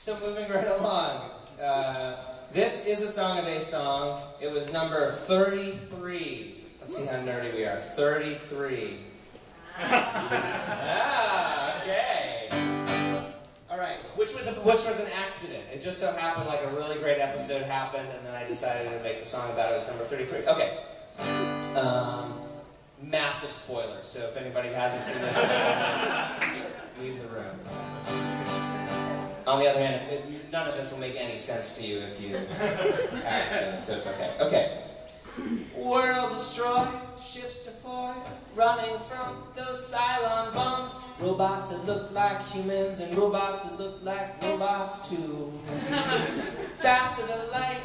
So moving right along. This is a Song of a Song. It was number 33. Let's see how nerdy we are. 33. Okay. All right. Which was an accident. It just so happened like a really great episode happened, and then I decided to make the song about it. It was number 33. Okay. Massive spoiler. So if anybody hasn't seen this, leave the room. On the other hand, none of this will make any sense to you if you haven't, so it's okay. Okay. World destroyed, ships deployed, running from those Cylon bombs. Robots that look like humans and robots that look like robots too. Faster than light,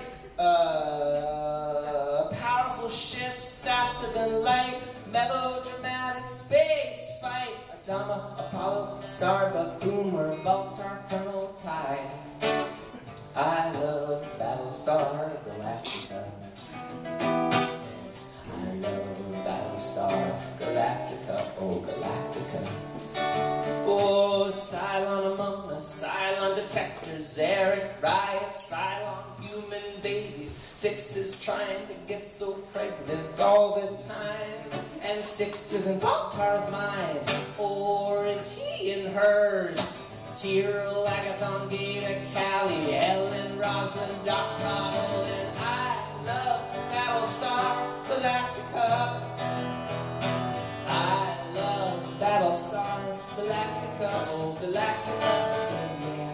powerful ships, faster than light, melodramatic space fight. Adama, Apollo, Starbuck, Boomer, Baltar, Colonel Tide. I love Battlestar Galactica. Yes, I love Battlestar Galactica. Oh, Galactica. Oh, Cylon among us, Cylon detectors, Eric riots, Cylon human babies. Six is trying to get so pregnant all the time. And Six is in Baltar's mind, or is he in hers? Tyrell, Agathon, Gata, Callie, Ellen, Rosalind, Doc Connell, and I love Battlestar Galactica. I love Battlestar Galactica, oh Galactica, so yeah.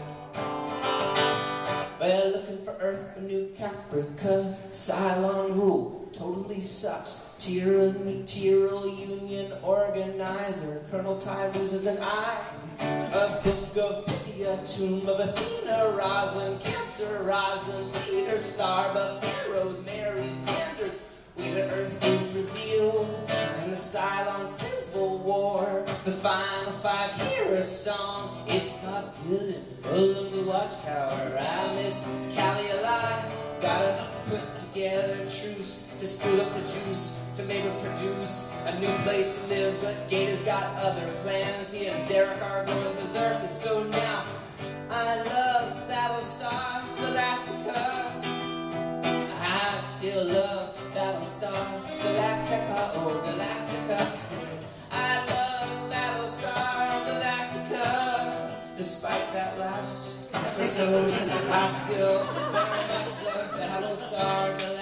Well, looking for Earth, a new Caprica, Cylon rule, totally sucks. Tyrell Union organizer, Colonel Ty loses an eye. A book of Pythia, tomb of Athena, Rosalind, Cancer, Rosalind, leader, Starbuck, Arrows, Mary's, Anders. We the Earth is revealed in the Cylon Civil War. The final five hear a song. It's Bob Dylan along the watchtower. I miss Callie alive. Gotta put together a truce to spill up the juice to maybe produce a new place to live. But Gata's got other plans. He and Zarek are going berserk. And so now I love Battlestar Galactica. I still love Battlestar Galactica, oh Galactica. I love Battlestar Galactica. Despite that last episode, I still very much love Battlestar Galactica.